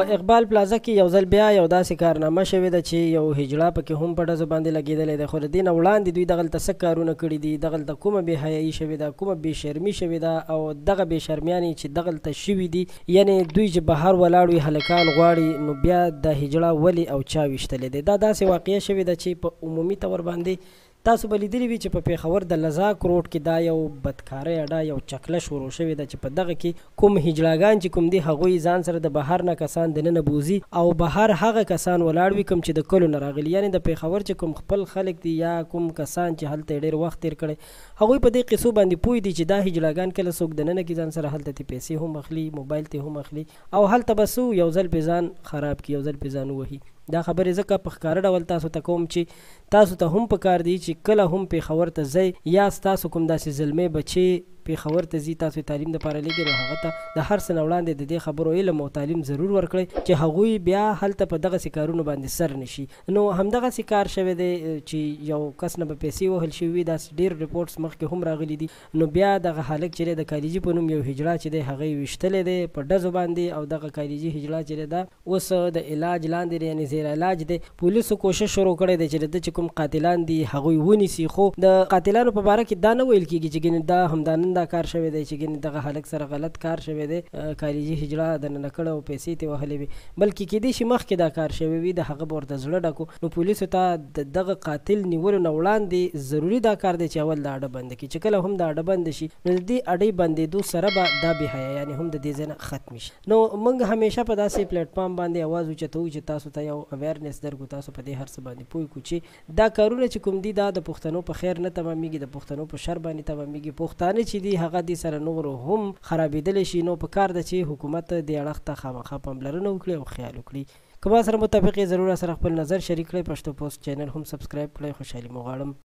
اقبال پلازا کې یو ځل بیا یو داسې کارنامه شوې ده چې یو هجړه پکې هم په ډزو باندې لګېدلی دی، خو د دې نه وړاندې دوی دغلته څه کارونه کړي دي، دغلته کومه بې حیایي شوې ده، کومه بې شرمي شوې ده، او دغه بې شرمیانې چې دغلته شوي دي، یعنې دوی چې بهر ولاړ وي هلکان غواړي، نو بیا دا هجړه ولې او چا ویشتلې دی. دا داسې واقعه شوې ده چې په عمومي طور باندې تاسو به لیدلي وي چې په پېښور د لذاک روډ کې دا یو بدکارۍ اډه یو چکله شروع شوې ده چې په دغه کې کوم هجړاګان چې کوم دي هغوی ځان سره د بهر نه کسان دننه بوځي او بهر هغه کسان ولاړ وي کوم چې د کلو نه راغلي، یعنې د پېښور چې کوم خپل خلک دي یا کوم کسان چې هلته یې ډېر وخت تېر کړی هغوی په دې قصو باندې پوه دي چې دا هجړاګان کله څوک دننه کې ځان سره هلته تې پیسې هم اخلي، موبایل تې هم اخلي او هلته به څه یو ځل پې ځان خراب کړي، یو ځل پې ځان ووهي. دا خبرې ځکه په ښکاره ډول تاسو ته کوم چې تاسو ته هم پکار دی چې کله هم پېښور ته ځئ یا ستاسو کوم داسې زلمی بچې پېښور ته ځي تاسو تعلیم دپاره لېږئ نو هغه ته د هر څه نه وړاندې د دې خبرو علم او تعلیم ضرور ورکړئ چې هغوی بیا هلته په دغسې کارونو باندې سر نه شي. نو همدغسې کار شوی دی چې یو کس نه به پیسې وهل شوي وي، داسې ډېر ریپورټس مخکې هم راغلي دي. نو بیا دغه هلک چې دی د کالیجي په نوم یو هجړه چې دی هغه یې ویشتلی دی په ډزو باندې او دغه کالیجي هجړه چې دی دا اوس د علاج لاندې دی، یعنې زیر علاج دی. پولیسو کوشش شروع کړی دی چې د ده چې کوم قاتلان دي هغوی ونیسي، خو د قاتلانو په باره کې دا نه ویل کېږي چې ګینې دا همدا نن دا کار شوی دی چې ګینې دغه هلک سره غلط کار شوی دی، کالیجي هجړه دننه کړی او پیسې ترې وهلې وي، بلکې کیدای شي مخکې دا کار شوی وي، د هغه به ورته زړه ډک و. نو پولیسو ته د دغه قاتل نیولو نه وړاندې ضروري دا کار دی چې اول دا اډه بنده کړي، چې کله هم دا اډه بنده شي نو د دې اډې بندېدو سره به دا بې حیایانې هم د دې ځای نه ختمې شي. نو موږ همیشه په داسې پلیټفارم باندې اواز اوچتوو چې تاسو ته یو اویرنس درکړو، تاسو په دې هر څه باندې پوه کړو چې دا کارونه چې کوم دي دا د پښتنو په خیر نه تمامېږي، د پښتنو په شر باندې تمامېږي. پښتانه چې دي هغه دې سره نورو هم خرابېدلی شي. نو په کار ده چې حکومت دې اړخ ته خامخا پاملرنه وکړي او خیال وکړي. که ما سره متفق یې ضرور سره خپل نظر شریک کړئ. پښتو پوسټ چینل هم سبسکرایب کړئ. خوشحالي مو غواړم.